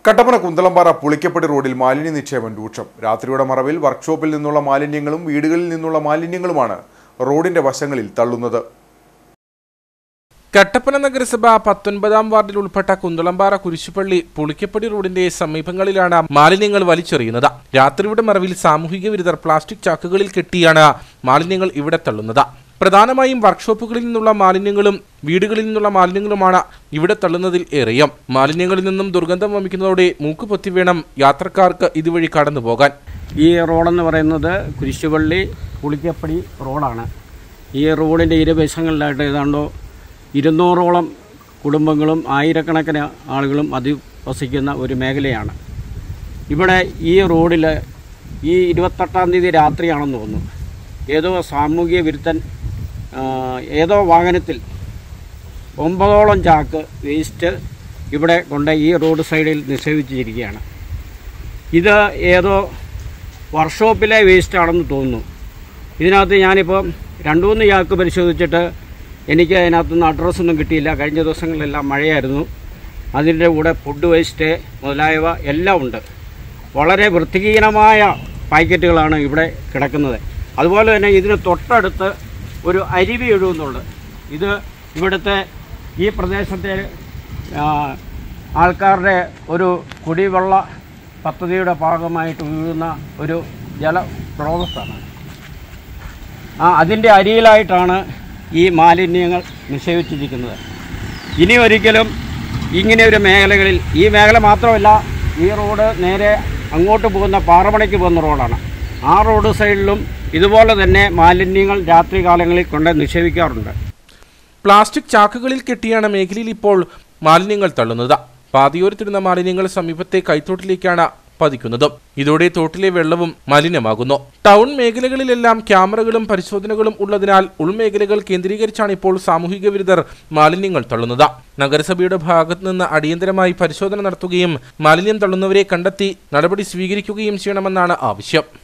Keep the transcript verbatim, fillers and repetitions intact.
കട്ടപ്പന കുന്തളംപാറ പുളിക്കപ്പടി റോഡിൽ മാലിന്യ നിക്ഷേപം രൂക്ഷം. രാത്രിയുടെ മറവിൽ വർക്ക്ഷോപ്പിൽ നിന്നുള്ള മാലിന്യങ്ങളും വീടുകളിൽ നിന്നുള്ള മാലിന്യങ്ങളുമാണ് റോഡിന്റെ വശങ്ങളിൽ തള്ളുന്നത്. കട്ടപ്പന നഗരസഭ പത്തൊൻപതാം വാർഡിൽ ഉൾപ്പെട്ട കുന്തളംപാറ കുരിശുപള്ളി പുളിക്കപ്പടി റോഡിന്റെ സമീപങ്ങളിലാണ് മാലിന്യങ്ങൾ വലിച്ചെറിയുന്നത്. രാത്രിയുടെ മറവിൽ സാമൂഹിക വിരുദ്ധർ പ്ലാസ്റ്റിക് ചാക്കുകളിൽ കെട്ടിയാണ് മാലിന്യങ്ങൾ ഇവിടെ തള്ളുന്നത്. പ്രധാനമായും വർക്ക്ഷോപ്പുകളിൽ നിന്നുള്ള മാലിന്യങ്ങളും വീടുകളിൽ നിന്നുള്ള മാലിന്യങ്ങളുമാണ് ഇവിടെ തള്ളുന്നതിൽ ഏറെയും. മാലിന്യങ്ങളിൽ നിന്നും ദുർഗന്ധം വമിക്കുന്നതോടെ മൂക്കുപൊത്തി വേണം യാത്രക്കാർക്ക് ഇതുവഴി കടന്നു പോകാൻ. ഈ റോഡെന്ന് പറയുന്നത് കുരിശുപള്ളി പുളിക്കപ്പടി റോഡാണ്. ഈ റോഡിൻ്റെ ഇരുവശങ്ങളിലായിട്ട് ഏതാണ്ടോ ഇരുന്നൂറോളം കുടുംബങ്ങളും ആയിരക്കണക്കിന് ആളുകളും അധിവസിക്കുന്ന ഒരു മേഖലയാണ്. ഇവിടെ ഈ റോഡിൽ ഈ ഇരുപത്തെട്ടാം തീയതി രാത്രിയാണെന്ന് തോന്നുന്നു, ഏതോ സാമൂഹിക വിരുദ്ധൻ ഏതോ വാഹനത്തിൽ ഒമ്പതോളം ചാക്ക് വേസ്റ്റ് ഇവിടെ കൊണ്ട് ഈ റോഡ് സൈഡിൽ നിക്ഷേപിച്ചിരിക്കുകയാണ്. ഇത് ഏതോ വർക്ക്ഷോപ്പിലെ വേസ്റ്റാണെന്ന് തോന്നുന്നു. ഇതിനകത്ത് ഞാനിപ്പോൾ രണ്ടു മൂന്ന് ചാക്ക് പരിശോധിച്ചിട്ട് എനിക്ക് അതിനകത്തുനിന്ന് അഡ്രസ്സൊന്നും കിട്ടിയില്ല. കഴിഞ്ഞ ദിവസങ്ങളിലെല്ലാം മഴയായിരുന്നു. അതിൻ്റെ കൂടെ ഫുഡ് വേസ്റ്റ് മുതലായവ എല്ലാം ഉണ്ട്. വളരെ വൃത്തിഹീനമായ പാക്കറ്റുകളാണ് ഇവിടെ കിടക്കുന്നത്. അതുപോലെ തന്നെ ഇതിന് തൊട്ടടുത്ത് ഒരു അരുവി ഒഴുകുന്നുണ്ട്. ഇത് ഇവിടുത്തെ ഈ പ്രദേശത്തെ ആൾക്കാരുടെ ഒരു കുടിവെള്ള പദ്ധതിയുടെ ഭാഗമായിട്ട് ഒഴുകുന്ന ഒരു ജലസ്രോതസ്സാണ്. ആ അതിൻ്റെ അരിയിലായിട്ടാണ് ഈ മാലിന്യങ്ങൾ നിക്ഷേപിച്ചിരിക്കുന്നത്. ഇനി ഒരിക്കലും ഇങ്ങനെ ഒരു മേഖലകളിൽ, ഈ മേഖല മാത്രമല്ല, ഈ റോഡ് നേരെ അങ്ങോട്ട് പോകുന്ന പാറമണയ്ക്ക് പോകുന്ന റോഡാണ്. ആ റോഡ് സൈഡിലും ഇതുപോലെ തന്നെ മാലിന്യങ്ങൾ രാത്രി കാലങ്ങളിൽ കൊണ്ട് നിക്ഷേപിക്കാറുണ്ട്. പ്ലാസ്റ്റിക് ചാക്കുകളിൽ കെട്ടിയാണ് മേഖലയിൽ ഇപ്പോൾ മാലിന്യങ്ങൾ തള്ളുന്നത്. പാതയോരത്തിടുന്ന മാലിന്യങ്ങൾ സമീപത്തെ കൈത്തോട്ടിലേക്കാണ് പതിക്കുന്നത്. ഇതോടെ തോട്ടിലെ വെള്ളവും മലിനമാകുന്നു. ടൗൺ മേഖലകളിലെല്ലാം ക്യാമറകളും പരിശോധനകളും ഉള്ളതിനാൽ ഉൾമേഖലകൾ കേന്ദ്രീകരിച്ചാണ് ഇപ്പോൾ സാമൂഹിക വിരുദ്ധർ മാലിന്യങ്ങൾ തള്ളുന്നത്. നഗരസഭയുടെ ഭാഗത്ത് നിന്ന് അടിയന്തരമായി പരിശോധന നടത്തുകയും മാലിന്യം തള്ളുന്നവരെ കണ്ടെത്തി നടപടി സ്വീകരിക്കുകയും ചെയ്യണമെന്നാണ് ആവശ്യം.